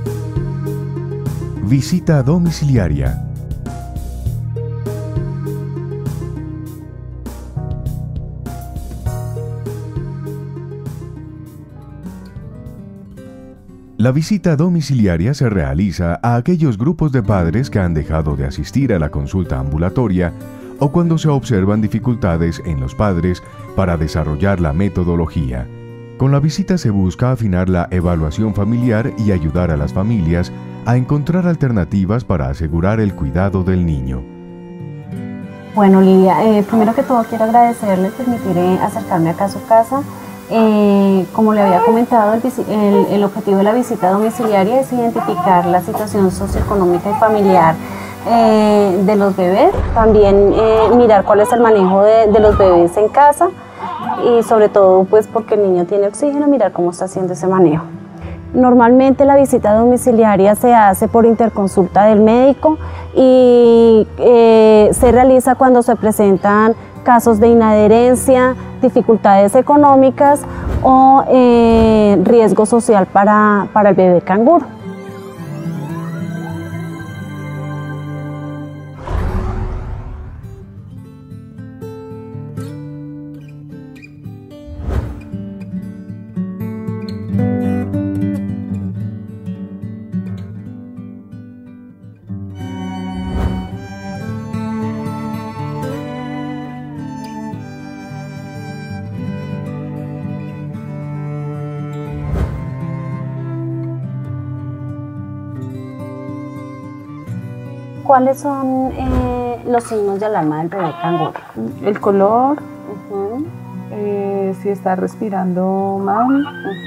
Visita domiciliaria. La visita domiciliaria se realiza a aquellos grupos de padres que han dejado de asistir a la consulta ambulatoria o cuando se observan dificultades en los padres para desarrollar la metodología. Con la visita se busca afinar la evaluación familiar y ayudar a las familias a encontrar alternativas para asegurar el cuidado del niño. Bueno, Lidia, primero que todo quiero agradecerle, permitiré acercarme acá a su casa. Como le había comentado, el objetivo de la visita domiciliaria es identificar la situación socioeconómica y familiar de los bebés, también mirar cuál es el manejo de los bebés en casa y sobre todo pues porque el niño tiene oxígeno, mirar cómo está haciendo ese manejo. Normalmente la visita domiciliaria se hace por interconsulta del médico y se realiza cuando se presentan casos de inadherencia, dificultades económicas o riesgo social para el bebé canguro. ¿Cuáles son los signos de alarma del bebé canguro? El color, si está respirando mal,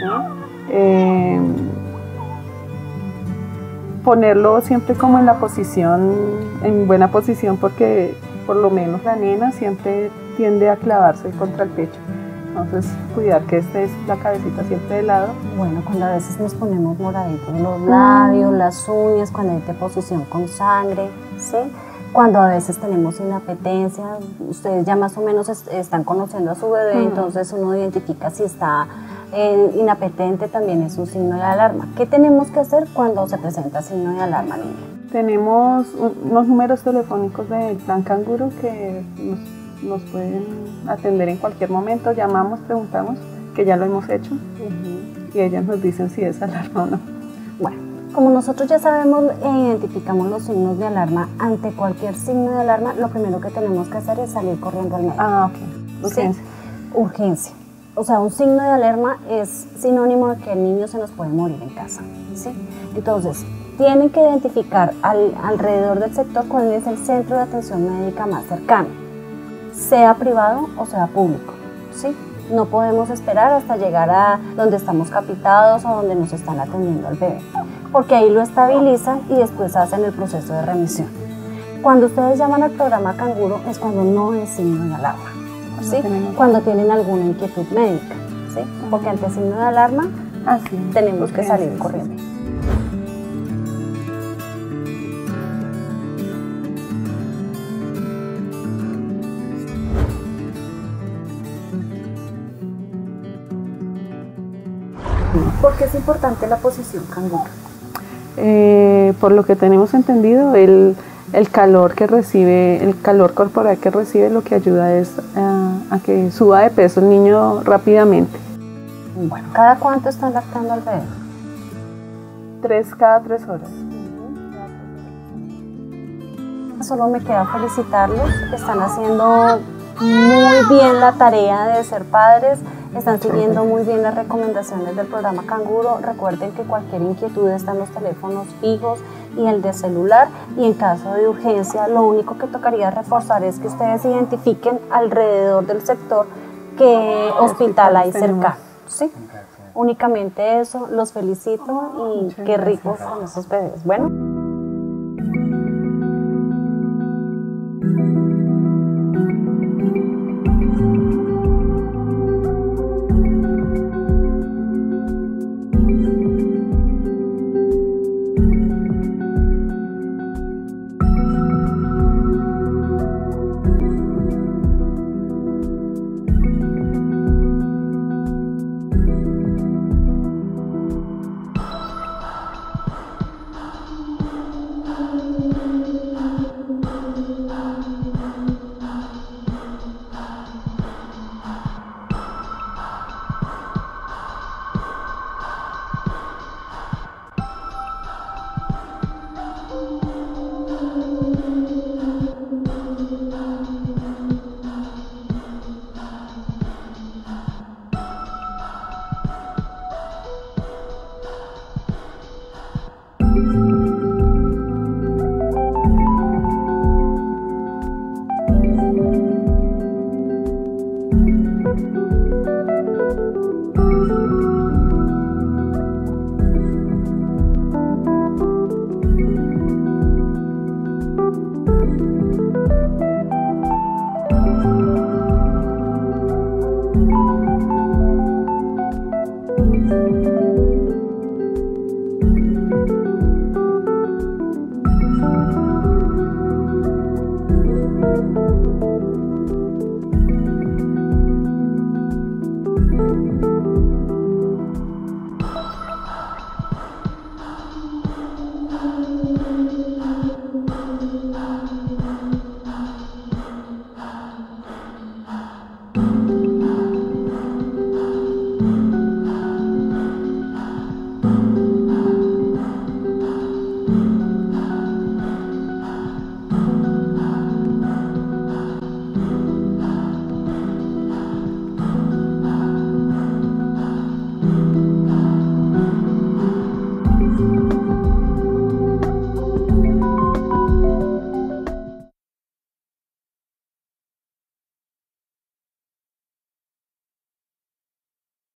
ponerlo siempre como en la posición, en buena posición, porque por lo menos la nena siempre tiende a clavarse contra el pecho. Entonces, cuidar que esté la cabecita siempre de lado. Bueno, cuando a veces nos ponemos moraditos los labios, las uñas, cuando hay deposición con sangre, ¿sí? Cuando a veces tenemos inapetencia, ustedes ya más o menos están conociendo a su bebé, entonces uno identifica si está inapetente, también es un signo de alarma. ¿Qué tenemos que hacer cuando se presenta signo de alarma, niña? Tenemos unos números telefónicos del Plan Canguro que nos pueden atender en cualquier momento, llamamos, preguntamos, que ya lo hemos hecho, y ellas nos dicen si es alarma o no. Bueno, como nosotros ya sabemos e identificamos los signos de alarma, ante cualquier signo de alarma, lo primero que tenemos que hacer es salir corriendo al médico. Ah, ok. Urgencia. ¿Sí? Urgencia. O sea, un signo de alarma es sinónimo de que el niño se nos puede morir en casa, ¿sí? Entonces, tienen que identificar alrededor del sector cuál es el centro de atención médica más cercano, sea privado o sea público, ¿sí? No podemos esperar hasta llegar a donde estamos capitados o donde nos están atendiendo al bebé, porque ahí lo estabilizan y después hacen el proceso de remisión. Cuando ustedes llaman al programa Canguro es cuando no es signo de alarma, ¿sí? Cuando tienen alguna inquietud médica, ¿sí? Porque ante signo de alarma tenemos que salir corriendo. ¿Por qué es importante la posición canguro? Por lo que tenemos entendido, el calor que recibe, el calor corporal que recibe, lo que ayuda es a que suba de peso el niño rápidamente. Bueno, ¿cada cuánto están lactando al bebé? Cada 3 horas. Solo me queda felicitarlos, están haciendo muy bien la tarea de ser padres, están siguiendo muy bien las recomendaciones del programa Canguro. Recuerden que cualquier inquietud está en los teléfonos fijos y el de celular, y en caso de urgencia lo único que tocaría reforzar es que ustedes identifiquen alrededor del sector qué hospital hay cercano, ¿sí? Únicamente eso, los felicito y qué ricos son esos bebés. Bueno.